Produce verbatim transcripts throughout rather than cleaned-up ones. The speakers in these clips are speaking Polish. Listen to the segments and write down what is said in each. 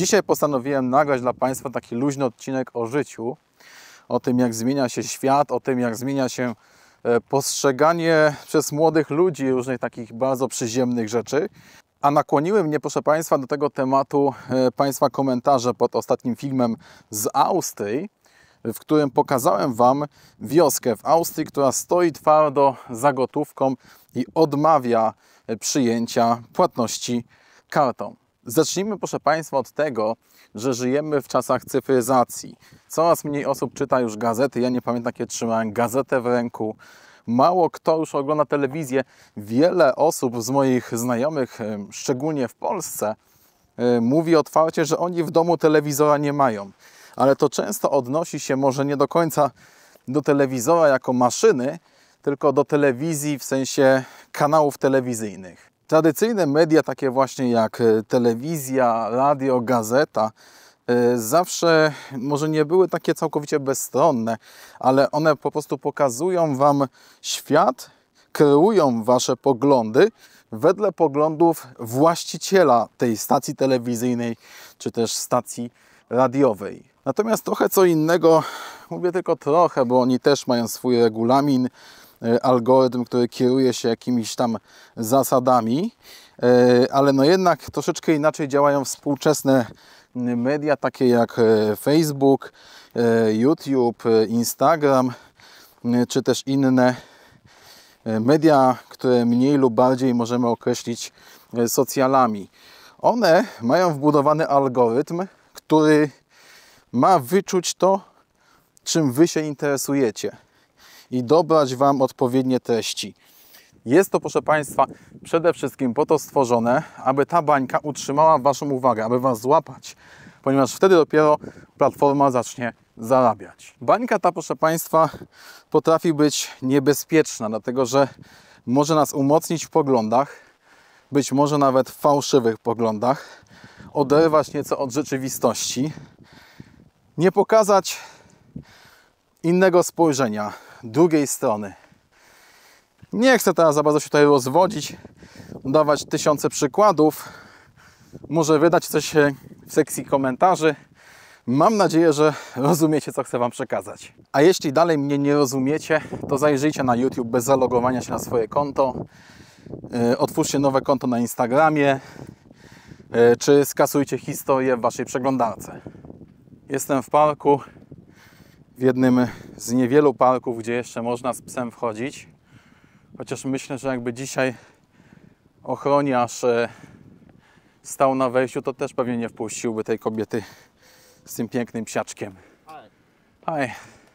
Dzisiaj postanowiłem nagrać dla Państwa taki luźny odcinek o życiu, o tym, jak zmienia się świat, o tym, jak zmienia się postrzeganie przez młodych ludzi różnych takich bardzo przyziemnych rzeczy. A nakłoniły mnie, proszę Państwa, do tego tematu Państwa komentarze pod ostatnim filmem z Austrii, w którym pokazałem Wam wioskę w Austrii, która stoi twardo za gotówką i odmawia przyjęcia płatności kartą. Zacznijmy, proszę Państwa, od tego, że żyjemy w czasach cyfryzacji. Coraz mniej osób czyta już gazety. Ja nie pamiętam, kiedy trzymałem gazetę w ręku. Mało kto już ogląda telewizję. Wiele osób z moich znajomych, szczególnie w Polsce, mówi otwarcie, że oni w domu telewizora nie mają. Ale to często odnosi się może nie do końca do telewizora jako maszyny, tylko do telewizji w sensie kanałów telewizyjnych. Tradycyjne media, takie właśnie jak telewizja, radio, gazeta, zawsze może nie były takie całkowicie bezstronne, ale one po prostu pokazują Wam świat, kreują Wasze poglądy wedle poglądów właściciela tej stacji telewizyjnej czy też stacji radiowej. Natomiast trochę co innego, mówię tylko trochę, bo oni też mają swój regulamin, algorytm, który kieruje się jakimiś tam zasadami, ale no jednak troszeczkę inaczej działają współczesne media, takie jak Facebook, YouTube, Instagram, czy też inne media, które mniej lub bardziej możemy określić socjalami. One mają wbudowany algorytm, który ma wyczuć to, czym Wy się interesujecie i dobrać Wam odpowiednie treści. Jest to, proszę Państwa, przede wszystkim po to stworzone, aby ta bańka utrzymała Waszą uwagę, aby Was złapać, ponieważ wtedy dopiero platforma zacznie zarabiać. Bańka ta, proszę Państwa, potrafi być niebezpieczna, dlatego że może nas umocnić w poglądach, być może nawet w fałszywych poglądach, oderwać nieco od rzeczywistości, nie pokazać innego spojrzenia, drugiej strony. Nie chcę teraz za bardzo się tutaj rozwodzić, dawać tysiące przykładów. Może wydać coś w sekcji komentarzy. Mam nadzieję, że rozumiecie, co chcę Wam przekazać. A jeśli dalej mnie nie rozumiecie, to zajrzyjcie na YouTube bez zalogowania się na swoje konto. Otwórzcie nowe konto na Instagramie, czy skasujcie historię w Waszej przeglądarce. Jestem w parku, w jednym z niewielu parków, gdzie jeszcze można z psem wchodzić. Chociaż myślę, że jakby dzisiaj ochroniarz stał na wejściu, to też pewnie nie wpuściłby tej kobiety z tym pięknym psiaczkiem. Hi.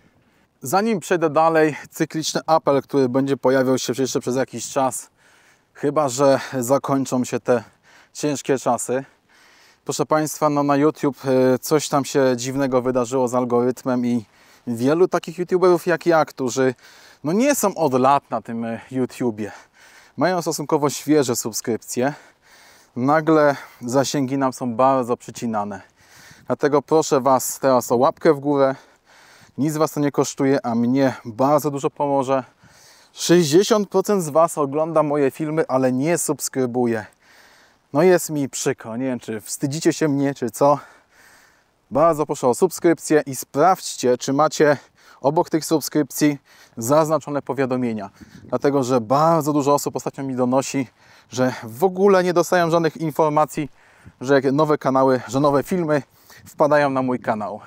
Zanim przejdę dalej, cykliczny apel, który będzie pojawiał się jeszcze przez jakiś czas, chyba że zakończą się te ciężkie czasy. Proszę Państwa, no na YouTube coś tam się dziwnego wydarzyło z algorytmem i wielu takich youtuberów jak ja, którzy no nie są od lat na tym YouTubie, mają stosunkowo świeże subskrypcje, nagle zasięgi nam są bardzo przycinane. Dlatego proszę Was teraz o łapkę w górę. Nic Was to nie kosztuje, a mnie bardzo dużo pomoże. sześćdziesiąt procent z Was ogląda moje filmy, ale nie subskrybuje. No jest mi przykro, nie wiem, czy wstydzicie się mnie, czy co. Bardzo proszę o subskrypcję i sprawdźcie, czy macie obok tych subskrypcji zaznaczone powiadomienia. Dlatego, że bardzo dużo osób ostatnio mi donosi, że w ogóle nie dostają żadnych informacji, że nowe kanały, że nowe filmy wpadają na mój kanał.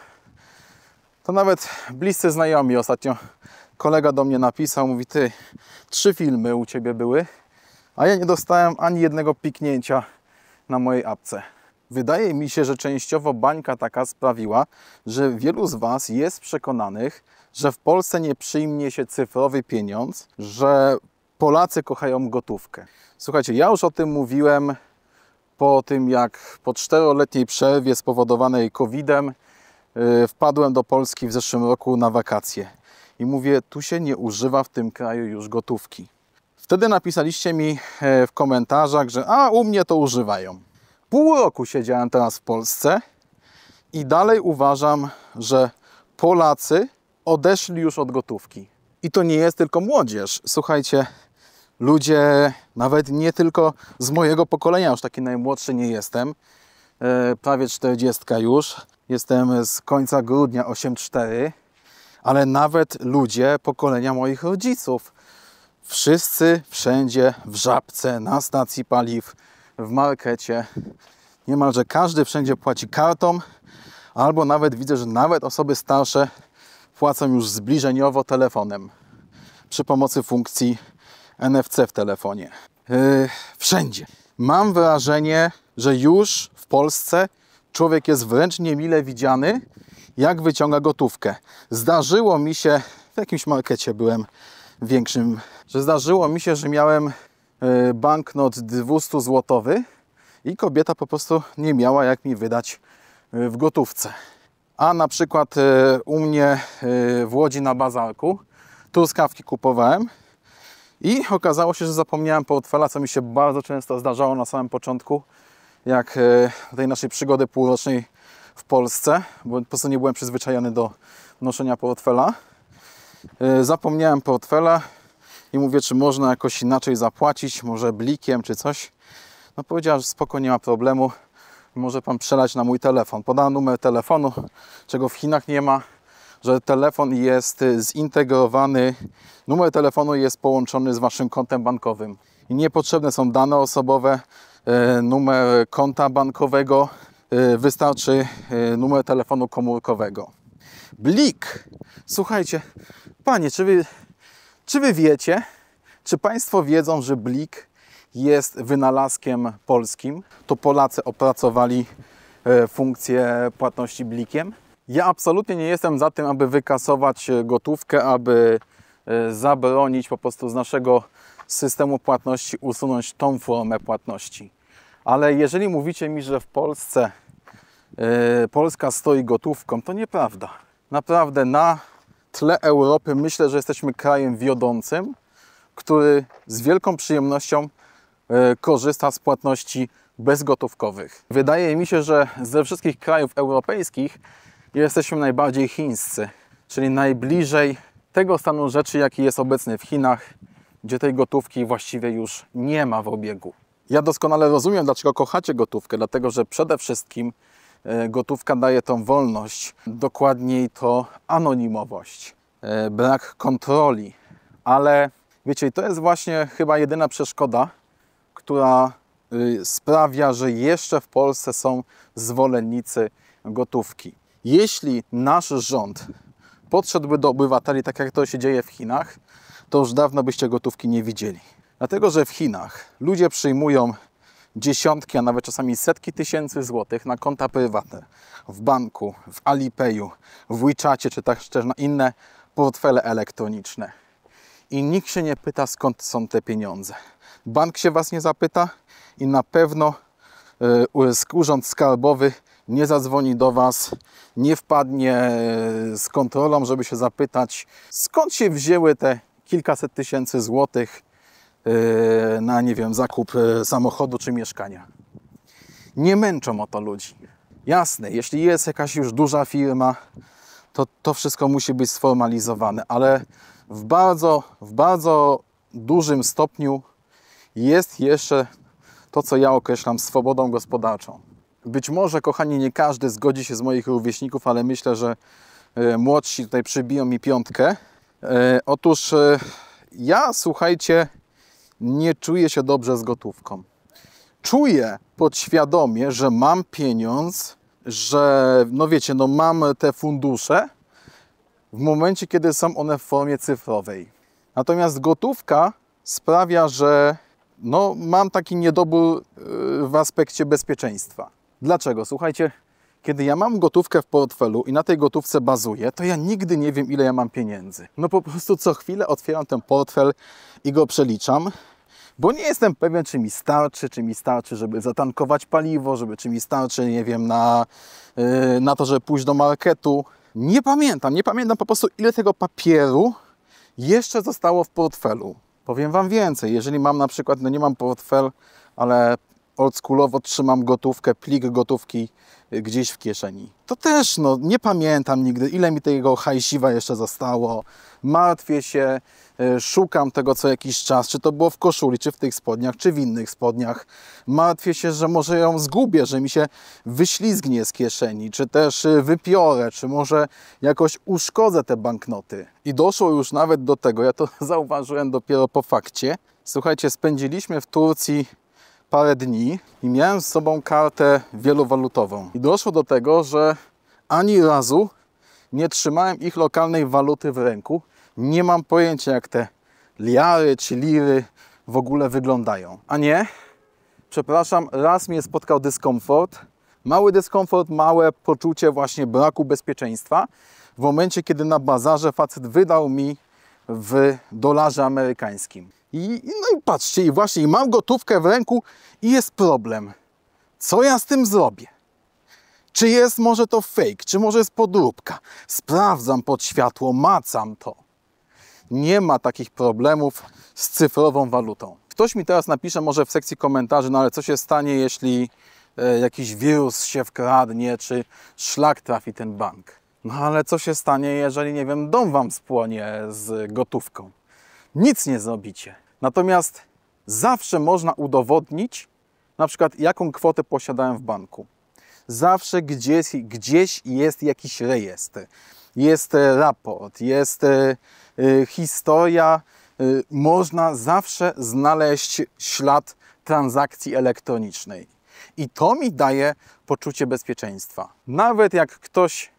To nawet bliscy znajomi ostatnio, kolega do mnie napisał, mówi: ty, trzy filmy u Ciebie były, a ja nie dostałem ani jednego piknięcia na mojej apce. Wydaje mi się, że częściowo bańka taka sprawiła, że wielu z Was jest przekonanych, że w Polsce nie przyjmie się cyfrowy pieniądz, że Polacy kochają gotówkę. Słuchajcie, ja już o tym mówiłem po tym, jak po czteroletniej przerwie spowodowanej kowidem yy, wpadłem do Polski w zeszłym roku na wakacje. I mówię, tu się nie używa w tym kraju już gotówki. Wtedy napisaliście mi w komentarzach, że a u mnie to używają. Pół roku siedziałem teraz w Polsce i dalej uważam, że Polacy odeszli już od gotówki. I to nie jest tylko młodzież. Słuchajcie, ludzie nawet nie tylko z mojego pokolenia, już taki najmłodszy nie jestem, e, prawie czterdziestka już. Jestem z końca grudnia osiemdziesiąt cztery, ale nawet ludzie pokolenia moich rodziców, wszyscy wszędzie w Żabce, na stacji paliw, w markecie, niemalże każdy wszędzie płaci kartą, albo nawet widzę, że nawet osoby starsze płacą już zbliżeniowo telefonem przy pomocy funkcji N F C w telefonie. Yy, wszędzie. Mam wrażenie, że już w Polsce człowiek jest wręcz niemile widziany, jak wyciąga gotówkę. Zdarzyło mi się, w jakimś markecie byłem większym, że zdarzyło mi się, że miałem yy, banknot dwustu złotowy i kobieta po prostu nie miała jak mi wydać yy, w gotówce. A na przykład yy, u mnie yy, w Łodzi na bazarku truskawki kupowałem i okazało się, że zapomniałem portfela, co mi się bardzo często zdarzało na samym początku, jak yy, tej naszej przygody półrocznej w Polsce, bo po prostu nie byłem przyzwyczajony do noszenia portfela. Yy, zapomniałem portfela i mówię, czy można jakoś inaczej zapłacić, może blikiem czy coś. No powiedziała, że spoko, nie ma problemu, może pan przelać na mój telefon. Podała numer telefonu, czego w Chinach nie ma, że telefon jest zintegrowany, numer telefonu jest połączony z waszym kontem bankowym. I niepotrzebne są dane osobowe, numer konta bankowego, wystarczy numer telefonu komórkowego. Blik! Słuchajcie, panie, czy wy, czy wy wiecie, czy państwo wiedzą, że blik jest wynalazkiem polskim? To Polacy opracowali funkcję płatności blikiem. Ja absolutnie nie jestem za tym, aby wykasować gotówkę, aby zabronić po prostu z naszego systemu płatności, usunąć tą formę płatności. Ale jeżeli mówicie mi, że w Polsce yy, Polska stoi gotówką, to nieprawda. Naprawdę na tle Europy myślę, że jesteśmy krajem wiodącym, który z wielką przyjemnością yy, korzysta z płatności bezgotówkowych. Wydaje mi się, że ze wszystkich krajów europejskich jesteśmy najbardziej chińscy, czyli najbliżej tego stanu rzeczy, jaki jest obecny w Chinach, gdzie tej gotówki właściwie już nie ma w obiegu. Ja doskonale rozumiem, dlaczego kochacie gotówkę, dlatego że przede wszystkim gotówka daje tą wolność, dokładniej to anonimowość, brak kontroli, ale wiecie, to jest właśnie chyba jedyna przeszkoda, która sprawia, że jeszcze w Polsce są zwolennicy gotówki. Jeśli nasz rząd podszedłby do obywateli, tak jak to się dzieje w Chinach, to już dawno byście gotówki nie widzieli. Dlatego, że w Chinach ludzie przyjmują dziesiątki, a nawet czasami setki tysięcy złotych na konta prywatne, w banku, w Alipayu, w WeChacie, czy też na inne portfele elektroniczne. I nikt się nie pyta, skąd są te pieniądze. Bank się was nie zapyta i na pewno yy, urząd skarbowy nie zadzwoni do was, nie wpadnie z kontrolą, żeby się zapytać, skąd się wzięły te kilkaset tysięcy złotych yy, na, nie wiem, zakup samochodu czy mieszkania. Nie męczą o to ludzi. Jasne, jeśli jest jakaś już duża firma, to to wszystko musi być sformalizowane, ale w bardzo, w bardzo dużym stopniu jest jeszcze to, co ja określam swobodą gospodarczą. Być może, kochani, nie każdy zgodzi się z moich rówieśników, ale myślę, że y, młodsi tutaj przybiją mi piątkę. Y, otóż y, ja, słuchajcie, nie czuję się dobrze z gotówką. Czuję podświadomie, że mam pieniądz, że, no wiecie, no mam te fundusze w momencie, kiedy są one w formie cyfrowej. Natomiast gotówka sprawia, że no, mam taki niedobór y, w aspekcie bezpieczeństwa. Dlaczego? Słuchajcie, kiedy ja mam gotówkę w portfelu i na tej gotówce bazuję, to ja nigdy nie wiem, ile ja mam pieniędzy. No po prostu co chwilę otwieram ten portfel i go przeliczam, bo nie jestem pewien, czy mi starczy, czy mi starczy, żeby zatankować paliwo, żeby czy mi starczy, nie wiem, na, yy, na to, żeby pójść do marketu. Nie pamiętam, nie pamiętam po prostu, ile tego papieru jeszcze zostało w portfelu. Powiem wam więcej, jeżeli mam na przykład, no nie mam portfel, ale oldschoolowo trzymam gotówkę, plik gotówki gdzieś w kieszeni. To też, no, nie pamiętam nigdy, ile mi tego hajsiwa jeszcze zostało. Martwię się, szukam tego co jakiś czas, czy to było w koszuli, czy w tych spodniach, czy w innych spodniach. Martwię się, że może ją zgubię, że mi się wyślizgnie z kieszeni, czy też wypiorę, czy może jakoś uszkodzę te banknoty. I doszło już nawet do tego, ja to zauważyłem dopiero po fakcie. Słuchajcie, spędziliśmy w Turcji parę dni i miałem z sobą kartę wielowalutową. I doszło do tego, że ani razu nie trzymałem ich lokalnej waluty w ręku. Nie mam pojęcia, jak te liary czy liry w ogóle wyglądają. A nie, przepraszam, raz mnie spotkał dyskomfort. Mały dyskomfort, małe poczucie właśnie braku bezpieczeństwa. W momencie, kiedy na bazarze facet wydał mi w dolarze amerykańskim. I, no i patrzcie, i właśnie i mam gotówkę w ręku i jest problem. Co ja z tym zrobię? Czy jest może to fake, czy może jest podróbka? Sprawdzam pod światło, macam to. Nie ma takich problemów z cyfrową walutą. Ktoś mi teraz napisze może w sekcji komentarzy, no ale co się stanie, jeśli e, jakiś wirus się wkradnie, czy szlak trafi ten bank? No ale co się stanie, jeżeli, nie wiem, dom wam spłonie z gotówką? Nic nie zrobicie. Natomiast zawsze można udowodnić, na przykład jaką kwotę posiadałem w banku. Zawsze gdzieś, gdzieś jest jakiś rejestr, jest raport, jest y, y, historia. Y, można zawsze znaleźć ślad transakcji elektronicznej. I to mi daje poczucie bezpieczeństwa. Nawet jak ktoś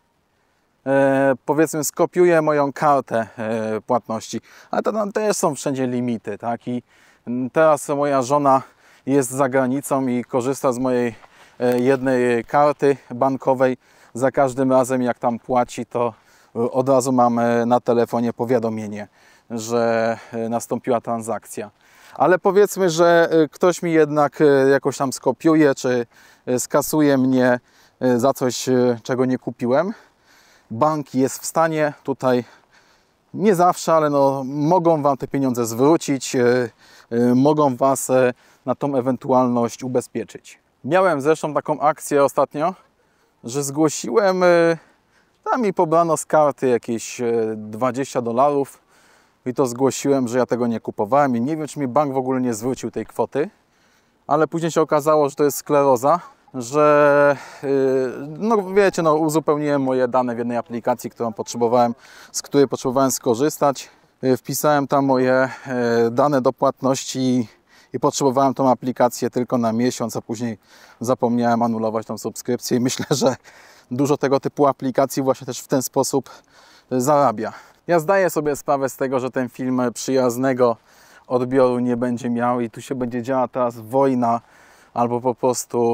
E, powiedzmy skopiuje moją kartę e, płatności, ale to tam też są wszędzie limity, tak? I teraz moja żona jest za granicą i korzysta z mojej e, jednej karty bankowej. Za każdym razem jak tam płaci, to od razu mam na telefonie powiadomienie, że nastąpiła transakcja. Ale powiedzmy, że ktoś mi jednak jakoś tam skopiuje, czy skasuje mnie za coś, czego nie kupiłem. Bank jest w stanie tutaj, nie zawsze, ale no, mogą wam te pieniądze zwrócić, yy, yy, mogą was yy, na tą ewentualność ubezpieczyć. Miałem zresztą taką akcję ostatnio, że zgłosiłem, yy, tam mi pobrano z karty jakieś yy, dwadzieścia dolarów i to zgłosiłem, że ja tego nie kupowałem i nie wiem, czy mi bank w ogóle nie zwrócił tej kwoty, ale później się okazało, że to jest skleroza, że no wiecie, no uzupełniłem moje dane w jednej aplikacji, którą potrzebowałem, z której potrzebowałem skorzystać. Wpisałem tam moje dane do płatności i potrzebowałem tą aplikację tylko na miesiąc, a później zapomniałem anulować tą subskrypcję i myślę, że dużo tego typu aplikacji właśnie też w ten sposób zarabia. Ja zdaję sobie sprawę z tego, że ten film przyjaznego odbioru nie będzie miał i tu się będzie działa teraz wojna albo po prostu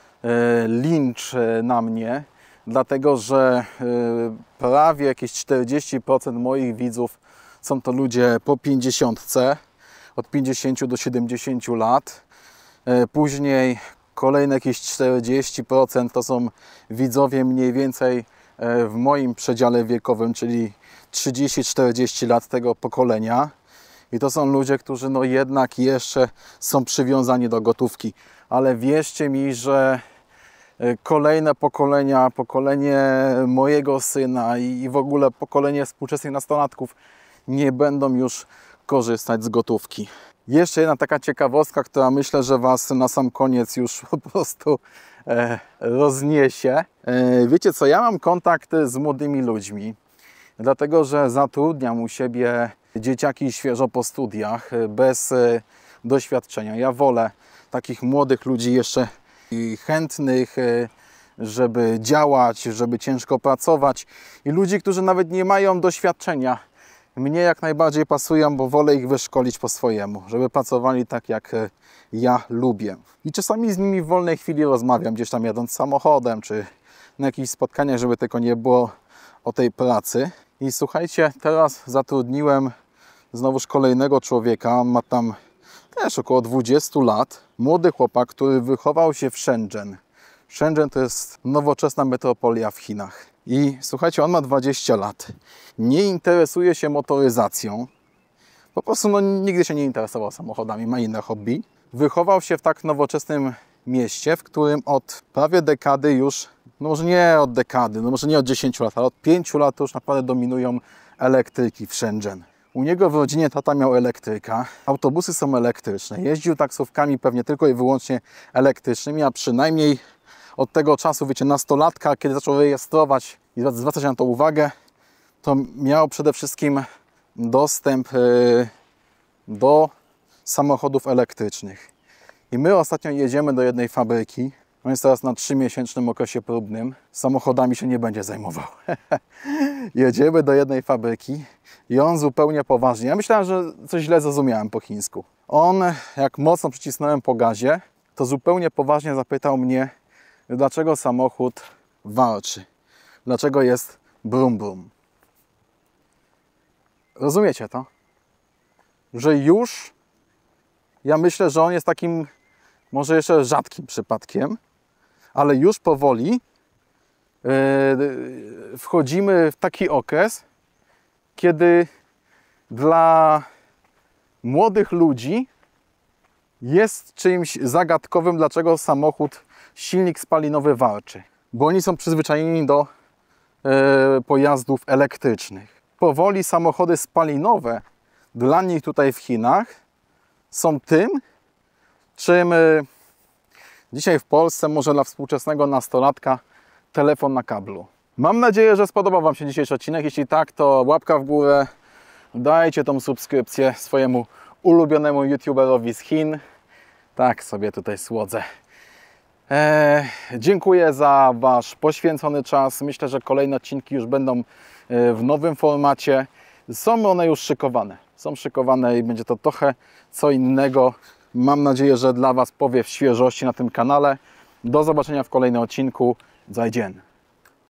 lincz na mnie, dlatego że prawie jakieś czterdzieści procent moich widzów są to ludzie po pięćdziesiątce, od pięćdziesięciu do siedemdziesięciu lat. Później kolejne jakieś czterdzieści procent to są widzowie mniej więcej w moim przedziale wiekowym, czyli trzydzieści czterdzieści lat tego pokolenia. I to są ludzie, którzy no jednak jeszcze są przywiązani do gotówki. Ale wierzcie mi, że kolejne pokolenia, pokolenie mojego syna i w ogóle pokolenie współczesnych nastolatków nie będą już korzystać z gotówki. Jeszcze jedna taka ciekawostka, która myślę, że was na sam koniec już po prostu e, rozniesie. E, wiecie co, ja mam kontakt z młodymi ludźmi, dlatego że zatrudniam u siebie dzieciaki świeżo po studiach, bez e, doświadczenia. Ja wolę takich młodych ludzi jeszcze i chętnych, żeby działać, żeby ciężko pracować i ludzi, którzy nawet nie mają doświadczenia. Mnie jak najbardziej pasują, bo wolę ich wyszkolić po swojemu, żeby pracowali tak, jak ja lubię. I czasami z nimi w wolnej chwili rozmawiam, gdzieś tam jadąc samochodem, czy na jakichś spotkaniach, żeby tylko nie było o tej pracy. I słuchajcie, teraz zatrudniłem znowuż kolejnego człowieka, on ma tam też około dwudziestu lat. Młody chłopak, który wychował się w Shenzhen. Shenzhen to jest nowoczesna metropolia w Chinach. I słuchajcie, on ma dwadzieścia lat. Nie interesuje się motoryzacją. Po prostu no, nigdy się nie interesował samochodami, ma inne hobby. Wychował się w tak nowoczesnym mieście, w którym od prawie dekady już, no może nie od dekady, no może nie od dziesięciu lat, ale od pięciu lat to już naprawdę dominują elektryki w Shenzhen. U niego w rodzinie tata miał elektryka, autobusy są elektryczne, jeździł taksówkami pewnie tylko i wyłącznie elektrycznymi, a przynajmniej od tego czasu, wiecie, nastolatka, kiedy zaczął rejestrować i zwracać na to uwagę, to miał przede wszystkim dostęp do samochodów elektrycznych. I my ostatnio jedziemy do jednej fabryki, on jest teraz na trzymiesięcznym okresie próbnym, samochodami się nie będzie zajmował. Jedziemy do jednej fabryki i on zupełnie poważnie, ja myślałem, że coś źle zrozumiałem po chińsku. On, jak mocno przycisnąłem po gazie, to zupełnie poważnie zapytał mnie, dlaczego samochód warczy, dlaczego jest brum brum. Rozumiecie to? Że już, ja myślę, że on jest takim może jeszcze rzadkim przypadkiem, ale już powoli yy, wchodzimy w taki okres, kiedy dla młodych ludzi jest czymś zagadkowym, dlaczego samochód, silnik spalinowy warczy. Bo oni są przyzwyczajeni do yy, pojazdów elektrycznych. Powoli samochody spalinowe dla nich tutaj w Chinach są tym, czym dzisiaj w Polsce może dla współczesnego nastolatka telefon na kablu. Mam nadzieję, że spodobał Wam się dzisiejszy odcinek. Jeśli tak, to łapka w górę, dajcie tą subskrypcję swojemu ulubionemu youtuberowi z Chin. Tak sobie tutaj słodzę. Eee, dziękuję za Wasz poświęcony czas. Myślę, że kolejne odcinki już będą w nowym formacie. Są one już szykowane. Są szykowane i będzie to trochę co innego. Mam nadzieję, że dla Was powiew świeżości na tym kanale. Do zobaczenia w kolejnym odcinku. Zajdzień.